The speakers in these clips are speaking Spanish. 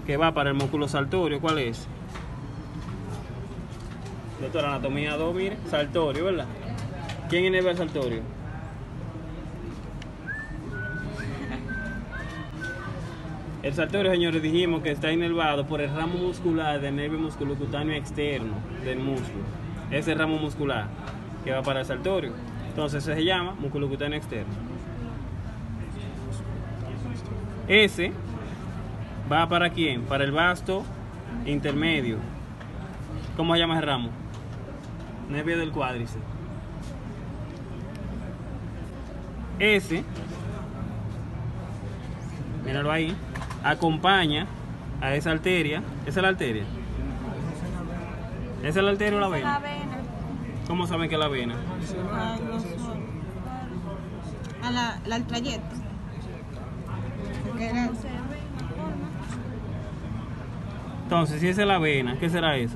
que va para el músculo saltorio. ¿Cuál es? Doctora, anatomía 2, mire, saltorio, ¿verdad? ¿Quién inerva el saltorio? El saltorio, señores, dijimos que está inervado por el ramo muscular del nervio musculocutáneo externo del músculo. Ese ramo muscular que va para el saltorio. Entonces se llama músculo cutáneo externo. Ese va para quién? Para el vasto intermedio. ¿Cómo se llama ese ramo? Nervio del cuádriceps. Ese, míralo ahí, acompaña a esa arteria. ¿Esa es la arteria? ¿Esa es la arteria o la vena? La vena. ¿Cómo saben que es la vena? Al trayecto. Entonces, si esa es la vena, ¿qué será eso?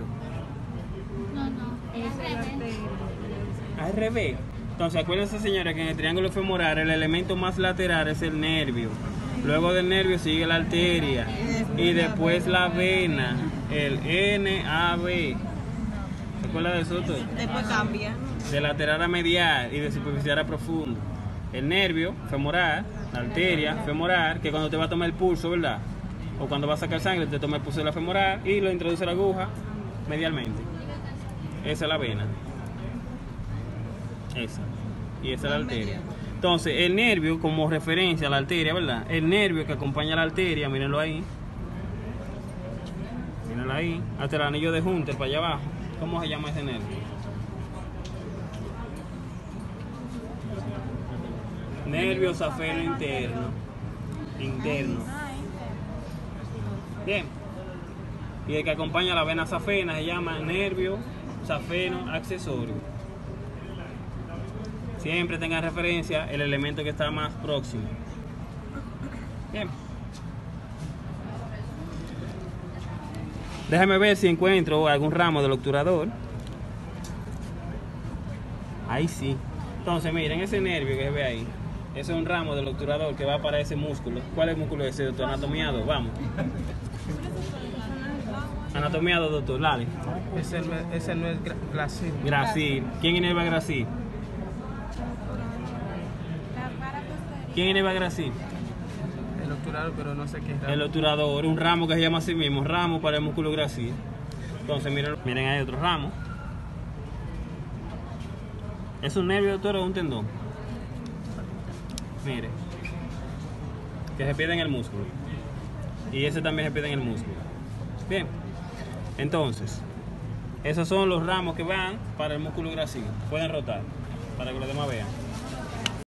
Al revés. Entonces, acuérdense, señores, que en el triángulo femoral el elemento más lateral es el nervio. Luego del nervio sigue la arteria y después la vena, el NAV. ¿Se acuerda de eso, doctor? Después cambia. De lateral a medial y de superficial a profundo. El nervio femoral, la arteria femoral, que cuando te va a tomar el pulso, ¿verdad? O cuando va a sacar sangre, te toma el pulso de la femoral y lo introduce la aguja medialmente. Esa es la vena. Esa. Y esa es la arteria. Entonces, el nervio, como referencia a la arteria, ¿verdad? El nervio que acompaña a la arteria, mírenlo ahí. Mírenlo ahí. Hasta el anillo de Hunter para allá abajo. ¿Cómo se llama ese nervio? Nervio safeno interno. Interno. Bien. Y el que acompaña a la vena safena se llama nervio safeno accesorio. Siempre tengan referencia el elemento que está más próximo. Bien. Déjame ver si encuentro algún ramo del obturador. Ahí sí. Entonces, miren, ese nervio que se ve ahí, ese es un ramo del obturador que va para ese músculo. ¿Cuál es el músculo ese, doctor? Anatomía 2, vamos. Anatomía 2, doctor, dale. Ese no es gracil. Gracil. ¿Quién inerva gracil? ¿Quién inerva gracil? El obturador, pero no sé qué es. El obturador, un ramo que se llama así mismo, ramo para el músculo gracil. Entonces, miren, hay otro ramo. ¿Es un nervio, doctor, o un tendón? Mire. Que se pierde en el músculo. Y ese también se pierde en el músculo. Bien. Entonces, esos son los ramos que van para el músculo gracil. Pueden rotar para que los demás vean.